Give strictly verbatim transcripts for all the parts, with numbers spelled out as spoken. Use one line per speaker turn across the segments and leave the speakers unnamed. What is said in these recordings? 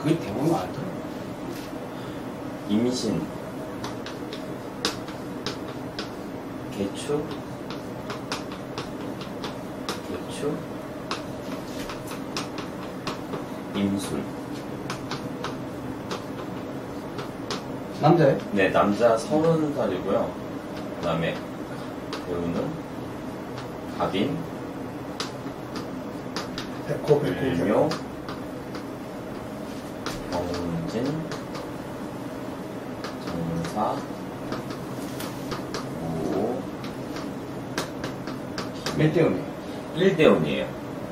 거의 대부분 알더라고.
임신, 개축, 개축, 임술.
남자예요?
네, 남자 서른 살이고요. 그 다음에 배우는 가빈,
백호, 백호.
일묘, 경진, 정사, 우,
몇 대원이에요?
일대운이에요.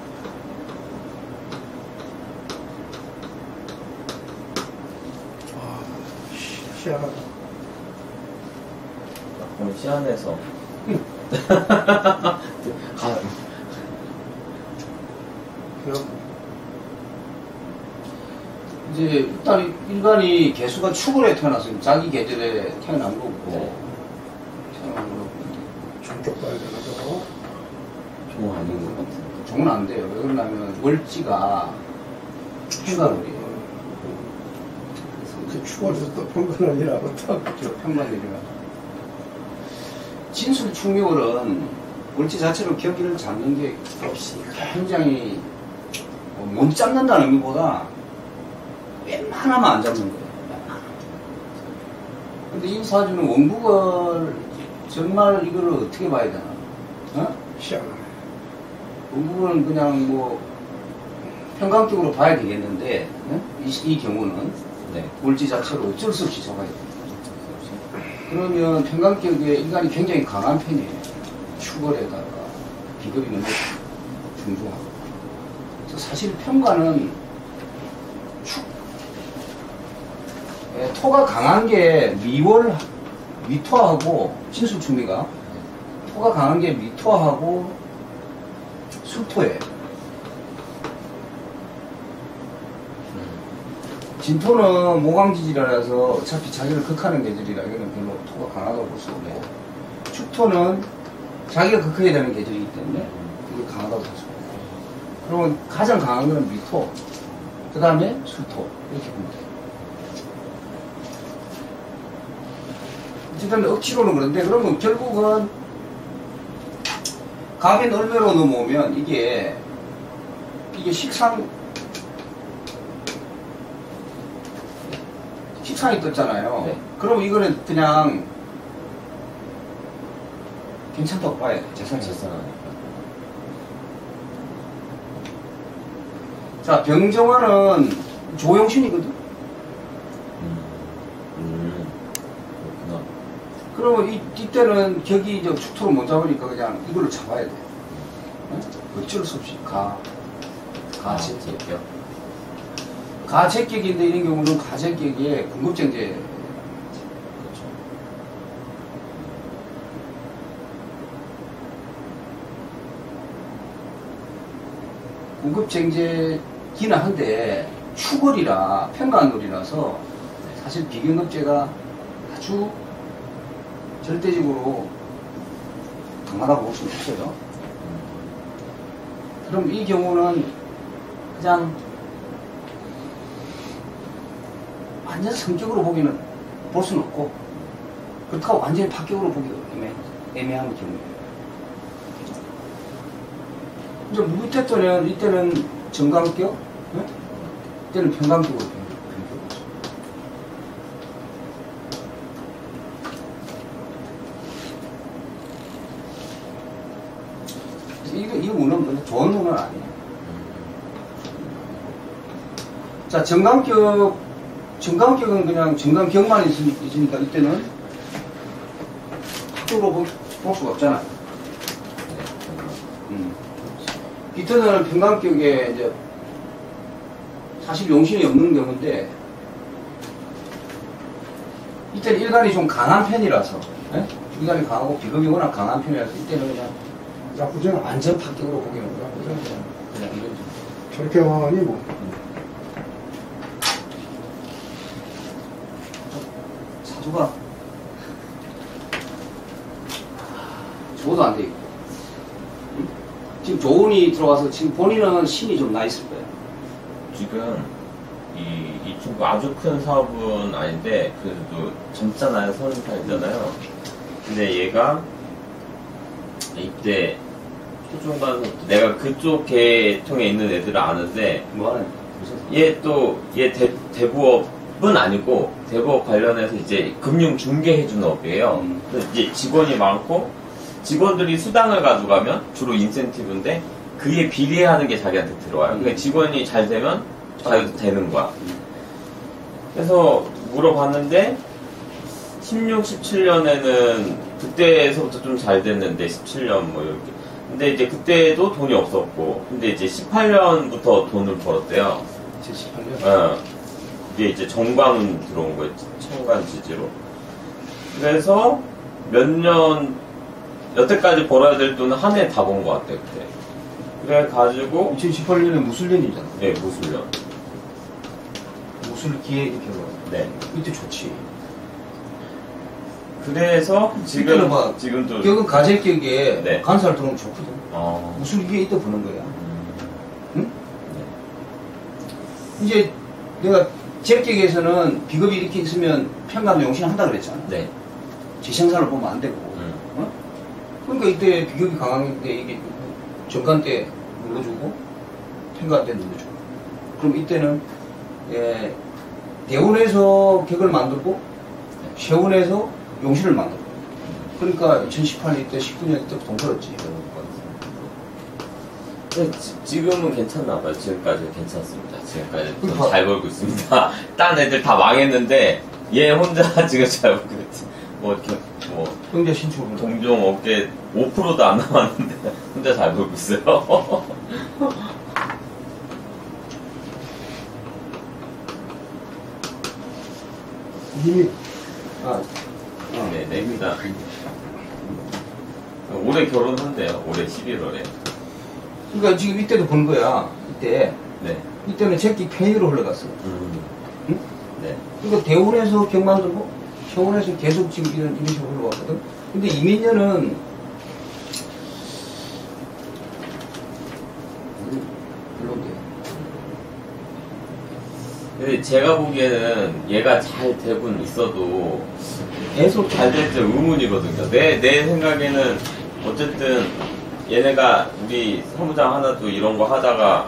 아, 시- 희한하다.
그럼 시안에서 가,
그냥
이제 일단 인간이 개수가 축월에 태어났으면 자기 계절에 태어난 거고
네.
태어난 거고
종족 봐야 되나 저거?
종 아닌 것 같은데.
종은 안 돼요. 왜 그러냐면 월지가 평간월이에요.
그 추월해서 또 평균원이라고 또.
그렇죠. 평간월이라. 진술 충묘월은 월지 자체로 격기를 잡는 게
없으니까.
굉장히 어, 못 잡는다는 의미보다 웬만하면 안 잡는 거예요. 웬만하면. 근데 이 사주는 원국을 정말 이거를 어떻게 봐야 되나? 어?
희한하네.
원국은 그냥 뭐 평강격으로 봐야 되겠는데 어? 이, 이 경우는
네.
월지 자체로 어쩔 수 없이 잡아야 돼요. 그러면 평강격에 인간이 굉장히 강한 편이에요. 축월에다가 비겁이 너무 중조하고. 그래서 사실 평가는 축, 예, 토가 강한 게 미월, 미토하고, 진술충미가, 토가 강한 게 미토하고 수토예요. 진토는 모강지지라서 어차피 자기를 극하는 계절이라 이거는 별로 토가 강하다고 볼 수 없고, 축토는 자기가 극해야 되는 계절이기 때문에 이게 강하다고 볼 수 없고, 그러면 가장 강한 거는 미토, 그 다음에 수토, 이렇게 보면 돼요. 어쨌든 억지로는 그런데, 그러면 결국은 갑의 얼매로 넘어오면 이게, 이게 식상, 식상이 떴잖아요.
네.
그럼 이거는 그냥 괜찮다고 봐야 돼. 재산이.
재산하니까.
자, 병정화는 조용신이거든.
음, 음, 그렇구나.
그러면 이, 이때는 격이 이제 축토를 못 잡으니까 그냥 이걸로 잡아야 돼. 응? 어쩔 수 없이 가.
아,
가채격.
진짜요?
가채격인데 이런 경우는 가채격에 궁급쟁제.
그렇죠.
궁급쟁제기는 한데 축월이라 평간월이라서 사실 비경급제가 아주 절대적으로 강하다고 볼 수는 없어요. 그럼 이 경우는 그냥 완전 성격으로 보기는 볼 수는 없고, 그렇다고 완전히 파격으로 보기가 애매, 애매한 경우예요. 이제 무밑에 때는 이때는 정강격, 네? 이때는 평강격으로 변경되죠. 이거 이 운은 별로 좋은 운은 아니에요. 자, 정강격, 정강격은 그냥 정강격만 있으니까, 있으니까 이때는 학적으로 볼, 볼 수가 없잖아요. 음. 비터는 평강격에 이제 사실 용신이 없는 경우인데, 이때는 일간이 좀 강한 편이라서, 예? 일간이 강하고 비겁이 워낙 강한 편이라서 이때는 그냥
나쁘지 않아.
완전 파격으로 보기는 나쁘지 않아요. 그냥 이런 좀.
절경원이 뭐.
사주가 저도 안 돼 있고, 응? 지금 조운이 들어와서 지금 본인은 신이 좀 나 있을 거예요.
지금 이, 이 친구 아주 큰 사업은 아닌데, 그래도 젊잖아요. 서른 살이잖아요. 근데 얘가, 이때, 초중반, 내가 그쪽 계통에 있는 애들을 아는데,
뭐 하는
얘 또, 얘 대, 대부업은 아니고, 대부업 관련해서 이제 금융 중개해주는 업이에요.
음.
그래서 이제 직원이 많고, 직원들이 수당을 가져가면 주로 인센티브인데, 그에 비례하는 게 자기한테 들어와요. 그러니까 직원이 잘 되면 자기도 되는 거야. 그래서 물어봤는데, 십육, 십칠 년에는 그때서부터 좀 잘 됐는데, 십칠 년 뭐 이렇게. 근데 이제 그때도 돈이 없었고, 근데 이제 십팔 년부터 돈을 벌었대요.
이천십팔 년?
어, 이게 이제 정관 들어온 거예요. 청관 지지로. 그래서 몇 년, 여태까지 벌어야 될 돈은 한 해 다 번 것 같아, 그때. 그래가지고,
이천십팔 년에 무술년이잖아.
네, 무술년.
무술 기회 이렇게 봐.
네.
이때 좋지.
그래서
이때는
지금,
막
지금도.
격은 가재격에
네.
간사를 들어오면 좋거든.
어,
무술 기회 이때 보는 거야.
음,
응? 이제 내가 제격에서는 비겁이 이렇게 있으면 평가도 용신한다 그랬잖아.
네.
지생산을 보면 안 되고.
음,
어? 그러니까 이때 비겁이 강한 게 이게 정관 때 눌러주고 평가 때 눌러주고. 그럼 이때는 예, 대원에서 격을 만들고 세원에서 용신을 만들고. 그러니까 이천십팔 년 때 십구 년 때 돈 벌었지.
근데 지, 지금은 괜찮나 봐요. 지금까지 괜찮습니다. 지금까지 돈
그러니까.
잘 벌고 있습니다. 딴 애들 다 망했는데 얘 혼자 지금 잘 벌고 있지. 뭐 이렇게 뭐
형제 신축을
동종 업계 오 퍼센트도 안 남았는데 혼자 잘 벌고 있어요.
이미
아,
네, 네, 입니다. 올해 결혼한대요. 올해 십일월에.
그러니까 지금 이때도 본 거야. 이때
네.
이때는 제끼 편의로 흘러갔어.
음.
응?
네.
그러니까 대원에서 격 만들고 세원에서 계속 지금 이런 이런 식으로 흘러왔거든. 근데 이민년은 별론데.
근데 제가 보기에는 얘가 잘 되고 있어도 계속 잘 될지 의문이거든요. 내, 내 생각에는 어쨌든 얘네가 우리 사무장 하나도 이런 거 하다가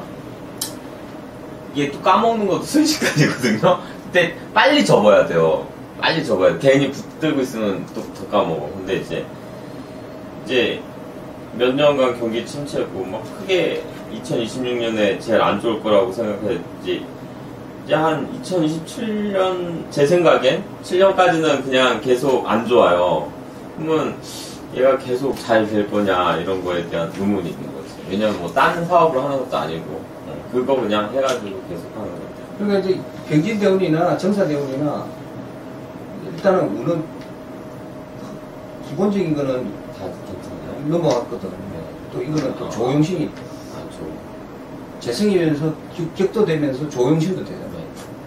얘 또 까먹는 것도 순식간이거든요. 근데 빨리 접어야 돼요. 빨리 접어야 돼. 괜히 붙들고 있으면 또 더 까먹어. 근데 이제 이제 몇 년간 경기 침체고 막 크게 이천이십육 년에 제일 안 좋을 거라고 생각했지. 이제 한 이천이십칠 년 제 생각엔 칠 년까지는 그냥 계속 안 좋아요. 그러면 얘가 계속 잘 될 거냐 이런 거에 대한 의문이 있는 거지. 왜냐면 뭐 다른 사업을 하는 것도 아니고 어, 그거 그냥 해가지고 계속 하는 건데.
그러니까 이제 경진대원이나 정사대원이나 일단은 우는 기본적인 거는
다 괜찮나요?
넘어갔거든.
네.
또 이거는 또
아.
조용신이
아, 저,
재승이면서 격- 격도 되면서 조용신도 되잖아.
네.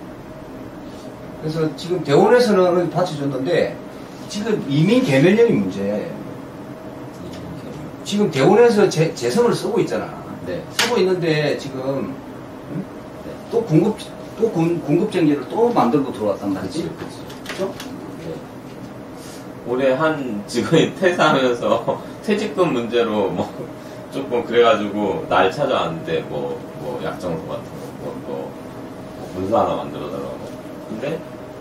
그래서 지금 대원에서는 받쳐줬는데 지금 이민 개면령이 문제예요. 지금 대원에서 재, 재성을 쓰고 있잖아.
네.
쓰고 있는데 지금 응?
네.
또 공급 또 군, 공급쟁제를 또 만들고 들어왔단 말이지.
그치, 그치.
그죠?
네. 올해 한 직원이 퇴사하면서 퇴직금 문제로 뭐 조금 그래가지고 날 찾아왔는데 뭐, 뭐 약정서 같은 거, 뭐, 뭐, 뭐 문서 하나 만들어달라고. 근데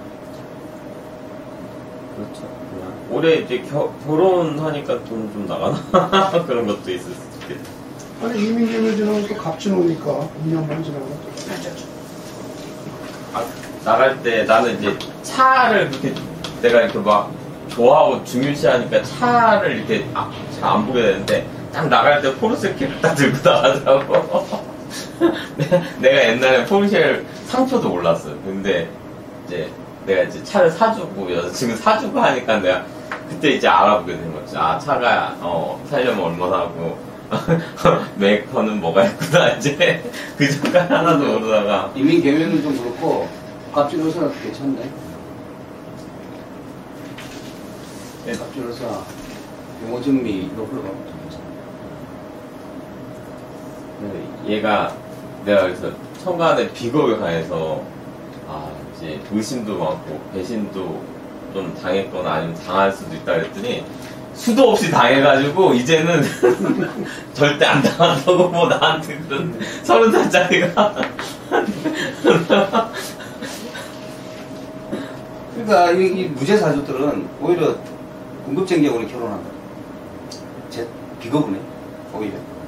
그렇죠. 그냥 올해 이제 겨, 결혼하니까 돈 좀 나가나 그런 것도 있을 수도 있겠다.
아니 이민 개면 지나면 또 값지 놓으니까 이 년만 지나면 또
아, 나갈 때 나는 이제 차를 그렇게 내가 이렇게 막 좋아하고 중요시하니까 차를 이렇게 아, 잘 안 보게 되는데 딱 나갈 때 포르쉐키를 딱 들고 나가자고. 내가, 내가 옛날에 포르쉐 상표도 몰랐어요. 근데 이제 내가 이제 차를 사주고 여자친구 사주고 하니까 내가 그때 이제 알아보게 된 거지. 아 차가 어 살려면 얼마나 하고 메이커는 뭐가 있구나 이제 그 전까지 하나도 모르다가
이민 개면은 좀 그렇고 갑질로서 괜찮네.
네.
갑질로서 용어 정리 이거 흘러가면 좀 괜찮아.
얘가 내가 그래서 청간에 비겁에 관해서 아, 이제 의심도 많고 배신도 좀 당했거나 아니면 당할 수도 있다 그랬더니 수도 없이 당해가지고 이제는 절대 안 당한다고 뭐 나한테 그런 서른 살짜리가
그러니까 이, 이 무죄사주들은 오히려 응급쟁격으로 결혼한다. 제 비거분해 오히려.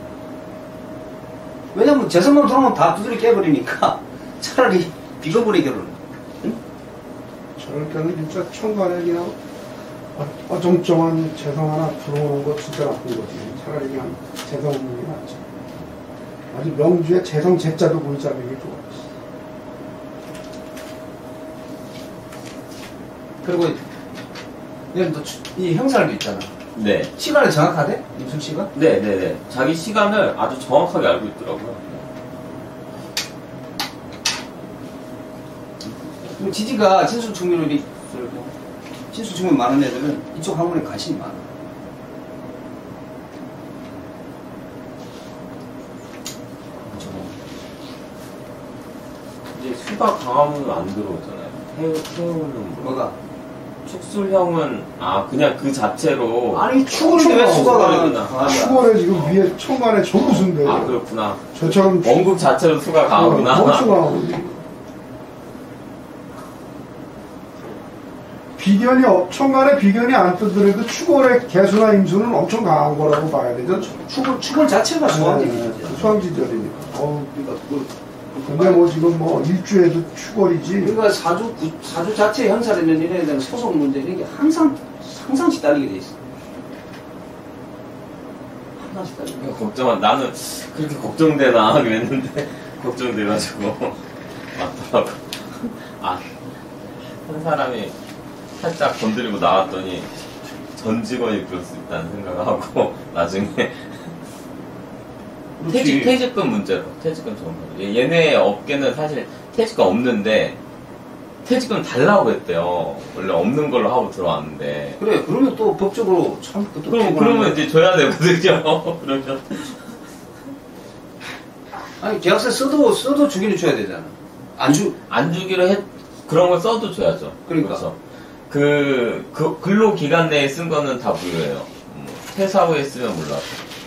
왜냐면 재산만 들어오면 다 두드려 깨버리니까 차라리 비거분해 결혼. 응?
저럴 때는 진짜 천간에 그냥 어- 어정쩡한 재성 하나 들어오는 거 진짜 나쁜 거지. 차라리 그냥 재성 없는 게 낫지. 아주 명주에 재성 재자도 보이지 않는 게 좋아.
그리고 얘는 또 이 형살도 있잖아.
네.
시간을 정확하대? 임술 시간?
네네네. 자기 시간을 아주 정확하게 알고 있더라고요.
그리고 지지가 친수충밀이 친수충밀 많은 애들은 이쪽 학문에 관심이 많아.
이제 수가 강하면 안 들어오잖아요. 태우, 태우는
뭐가?
축술형은 아 그냥 그 자체로
아니 축을 왜 수가가
축구구나.
강하냐?
수월에 지금 위에 천간에 정수인데
아 그렇구나.
저처럼
원국 자체로 수가 강하구나.
원수가 비견이 없- 천간에 비견이 안 뜨더라도 축월의 개수나 임수는 엄청 강한 거라고 봐야 되죠.
축을 축을 자체가 수학이지.
네, 수황지절이니까. 어,
그러니까 그
근데 뭐 지금 뭐 일주에도 축월이지.
그러니까 사주 구- 사주 자체 형살에는 이래야 되는 소송 문제 이런 게 항상 항상씩 딸리게 돼 있어. 항상씩 딸리게.
그러니까 걱정한 나는 그렇게 걱정되나 그랬는데 걱정돼가지고 맞더라고. 아 한 사람이 살짝 건드리고 나왔더니 전 직원이 그럴 수 있다는 생각을 하고 나중에 퇴직, 퇴직금 문제로 퇴직금 전문 얘네 업계는 사실 퇴직금 없는데 퇴직금 달라고 했대요. 원래 없는 걸로 하고 들어왔는데
그래 그러면 또 법적으로 참 그것도
그럼
피곤한
그러면
거야.
이제 줘야 되거든요. 그러면
아니 계약서 써도 써도 주기는 줘야 되잖아. 안 주.
안 주기로 했 그런 걸 써도 줘야죠.
그러니까.
그래서 그, 그 근로 기간 내에 쓴 거는 다 무효예요. 음, 퇴사 후에 쓰면 몰라도.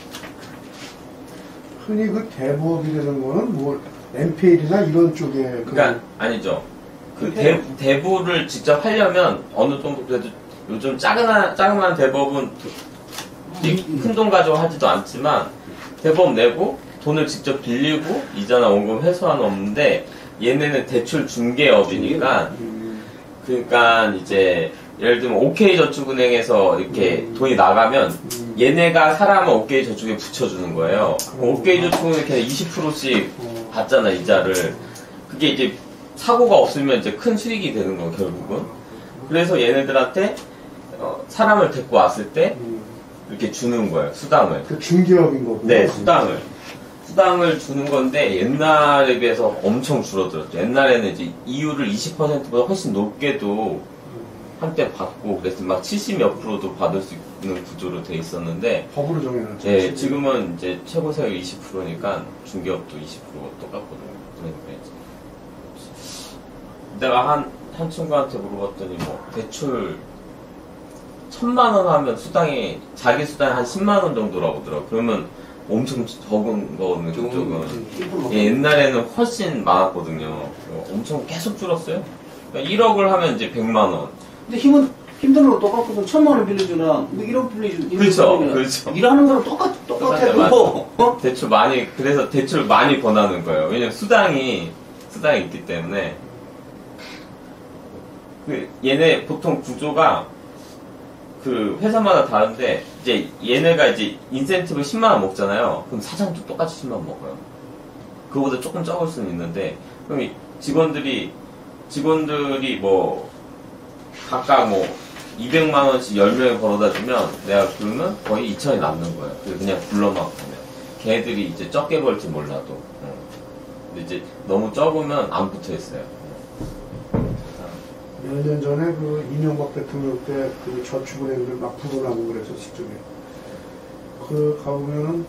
흔히 그 대부업이라는 거는 뭐 엠피엘이나 이런 쪽에 그
그러니까 아니죠. 그 대, 대부를 직접 하려면 어느 정도 그래도 요즘 작은 작은 대법은 큰 돈 가지고 하지도 않지만 대법 내고 돈을 직접 빌리고 이자나 원금 회수하는 없는데 얘네는 대출 중개업이니까 그러니까 이제 예를 들면 오케이저축은행에서 이렇게
음.
돈이 나가면
음.
얘네가 사람은 오케이저축에 붙여주는 거예요.
음.
오케이저축은 이렇게 이십 퍼센트씩
어.
받잖아 이자를. 그게 이제 사고가 없으면 이제 큰 수익이 되는 거 결국은. 그래서 얘네들한테 어, 사람을 데리고 왔을 때
음,
이렇게 주는 거예요 수당을.
그 중개업인 거고.
네 수당을. 수당을 주는 건데 옛날에 비해서 엄청 줄어들었죠. 옛날에는 이제 이율을 이십 퍼센트보다 훨씬 높게도 한때 받고 그래서 막 칠십 몇 프로도 받을 수 있는 구조로 돼 있었는데
법으로 정해놨죠.
예, 지금은 이제 최고 세율 이십 퍼센트니까 중개업도 이십 퍼센트 똑같거든요. 그러니까 이제 내가 한, 한 친구한테 물어봤더니 뭐 대출 천만 원 하면 수당이 자기 수당이 한 십만 원 정도라고 하더라고. 그러면 엄청 적은 거는 그쪽은. 예, 옛날에는 훨씬 많았거든요. 엄청 계속 줄었어요. 그러니까 일억을 하면 이제 백만 원.
근데 힘은 힘든 거 똑같거든. 천만 원 빌려주나 뭐 일억 빌려주.
그렇죠, 그렇죠.
일하는 거랑 똑같 똑같아.
맞아요.
뭐. 어?
대출 많이, 그래서 대출 많이 권하는 거예요. 왜냐면 수당이, 수당이 있기 때문에. 그, 얘네 보통 구조가 그 회사마다 다른데, 이제 얘네가 이제 인센티브 십만 원 먹잖아요. 그럼 사장도 똑같이 십만 원 먹어요. 그거보다 조금 적을 수는 있는데, 그럼 이 직원들이, 직원들이 뭐, 각각 뭐, 이백만 원씩 열 명이 벌어다 주면, 내가 그러면 거의 이천이 남는 거예요. 그래서 그냥 불러만 보면. 걔네들이 이제 적게 벌지 몰라도. 어. 근데 이제 너무 적으면 안 붙어 있어요.
몇 년 전에 그 이명박 대통령 때 그 저축은행들 막 불어나고 그랬었을 적에 그 가보면은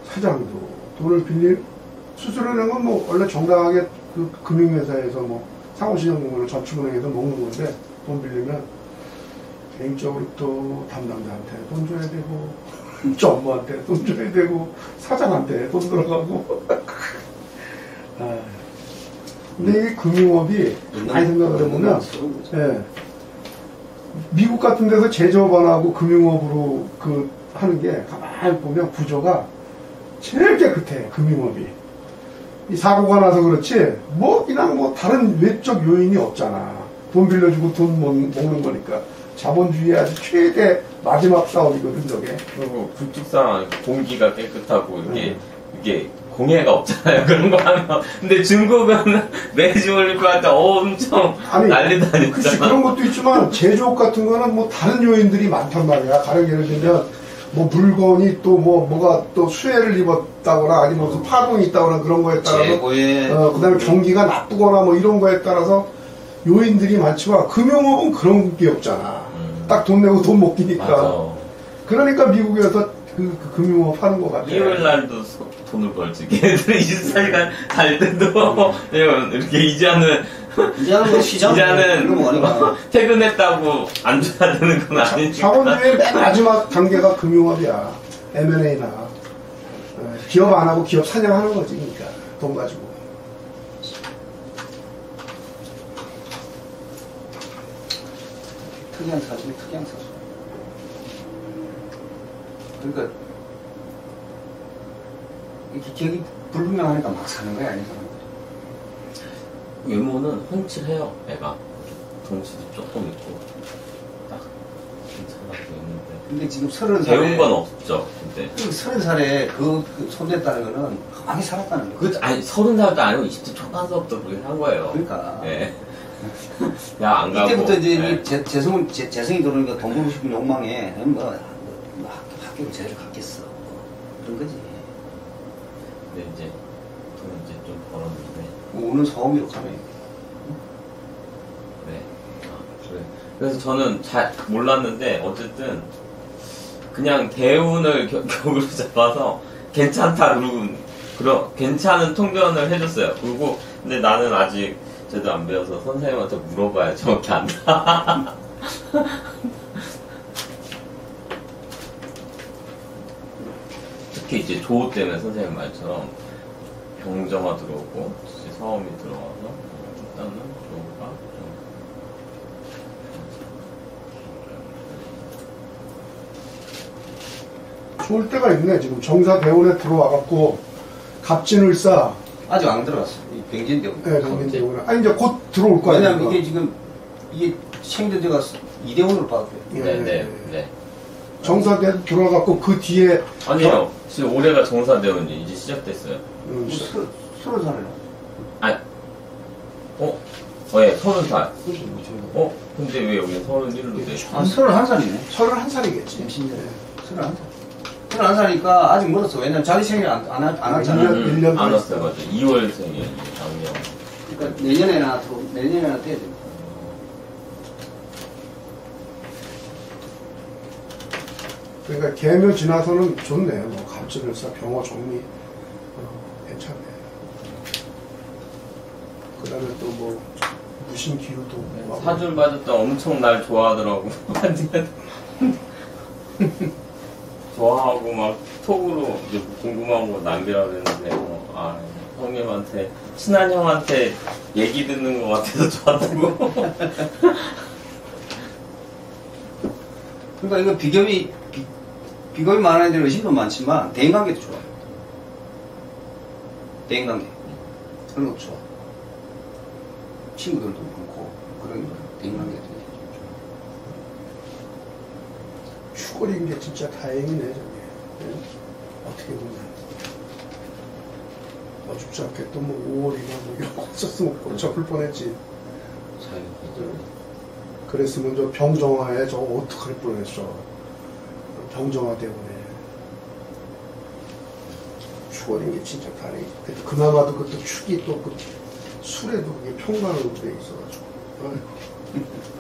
사장도 돈을 빌릴 수수료는 건 뭐 원래 정당하게 그 금융회사에서 뭐 상호신용금으로 저축은행에서 먹는 건데 돈 빌리면 개인적으로 또 담당자한테 돈 줘야 되고 저 업무한테 돈 줘야 되고 사장한테 돈 들어가고 아, 근데 이 금융업이 많이 생각을 해보면 예, 미국 같은 데서 제조업안하고 금융업으로 그 하는 게 가만히 보면 구조가 제일 깨끗해. 금융업이 이 사고가 나서 그렇지 뭐 그냥 뭐 다른 외적 요인이 없잖아. 돈 빌려주고 돈 먹, 먹는 거니까 자본주의의 아주 최대 마지막 싸움이거든 저게.
그리고 불특상 공기가 깨끗하고 이게 음. 이게 공해가 없잖아요. 그런 거 하면. 근데 중국은 매주 올림픽한테 엄청
아니,
난리다
그치, 그런 것도 있지만 제조업 같은 거는 뭐 다른 요인들이 많단 말이야. 가령 예를 들면 뭐 물건이 또 뭐 뭐가 또 수해를 입었다거나 아니면 무슨 파동이 있다거나 그런 거에 따라서 어, 그다음에 경기가 나쁘거나 뭐 이런 거에 따라서 요인들이 많지만 금융업은 그런 게 없잖아.
음.
딱 돈 내고 돈 먹기니까.
맞아.
그러니까 미국에서 그, 그 금융업 하는 것 같아.
일요일 날도 돈을 벌지. 걔네들은 이십사 시간 갈 때도 이렇게 이자는
이자는 뭐 시장
이자는 뭐 퇴근했다고 안 줘야 되는 건 아니니까.
자본주의의 맨 마지막 단계가 금융업이야. 엠 앤 에이나 어, 기업 안 하고 기업 사냥하는 거지. 그러니까 돈 가지고.
특이한 사람이 특이한 사람. 그러니까 이렇게 기억이 불분명하니까 막 사는 거야, 아니 사람들.
외모는 훤칠해요, 애가. 덩치도 조금 있고 딱 괜찮아 보이는데.
근데 지금 서른 살에
배운 건 없죠. 근데
그 서른 살에 그, 그 손댔다는 거는 가만히 살았다는 거야.
그 아니 서른 살도 아니고 이십 대 초반서부터 그렇게 한 거예요.
그러니까.
네. 야 안 가고.
이때부터 이제
네.
이 재, 재성 재, 재성이 들어오니까 돈 벌고 싶은 욕망에 뭐, 뭐 학교 학교를 제대로 갔겠어. 그런 거지.
근데 이제 돈 이제 좀 벌었는데.
뭐 오는 사업이로 가네.
네. 아, 그래. 그래서 저는 잘 몰랐는데 어쨌든 그냥 대운을 겨, 격으로 잡아서 괜찮다 그러고 그러 괜찮은 통변을 해줬어요. 그리고 근데 나는 아직 제대로 안 배워서 선생님한테 물어봐야 정확히 안다. 특히 이제 조호 때문에 선생님 말처럼 병정화 들어오고 사험이 들어와서 일단은 조호가 좀
좋을 때가 있네. 지금 정사 대원에 들어와갖고 갑진을사.
아직 안 들어갔어. 이 병진대원.
네, 병진대원. 아니 이제 곧 들어올 거야.
왜냐면 이게 지금 이게 생전제가 이대원으로 받았대요.
네, 네, 네.
정사대 들어와갖고 그 뒤에
아니요. 지금 올해가 정사대원이 이제 시작됐어요.
음,
서- 서른 살이나.
아, 어? 어, 예, 서른 살. 어? 근데 왜 여기 서른일로 돼?
아, 서른한 살이네.
서른한 살이겠지.
임신년에. 서른한 살. 서른한 살이니까 아직 멀었어. 왜냐면 자기 생일 안, 안, 하- 안 하잖아.
일 년, 일 년
안
더
왔어요, 맞아. 이월생이에요, 작년.
그러니까 내년에나 또, 내년에나 돼야 돼.
그러니까 개묘 지나서는 좋네. 뭐 갑진을사, 병화, 정리 어, 괜찮네. 그다음에 또 뭐 무신 기후도 뭐
사줄 받았다 엄청 날 좋아하더라고. 완전 좋아하고 막 톡으로 이제 궁금한 거 남기라고 했는데, 어, 아, 형님한테, 친한 형한테 얘기 듣는 것 같아서 좋았다고.
그러니까 이거 비겁이, 비, 비겁이 많은 애들은 의심도 많지만, 대인관계도 좋아요. 대인관계. 그런 것도 좋아. 친구들도 그렇고, 그런 거, 대인관계도 되게
추월인 게 진짜 다행이네 저게. 네? 어떻게 보면 어줍지 않게 또 뭐 오월이나 뭐 이런 거 썼으면 꽂혀볼 뻔했지.
자기가.
그랬으면 저 병정화에 저거 어떡할 뻔했어. 병정화 때문에. 추월인 게 진짜 다행이지. 그래도 그나마도 그또 축이 또 그 술에도 그게 평간으로 돼 있어가지고. 어휴.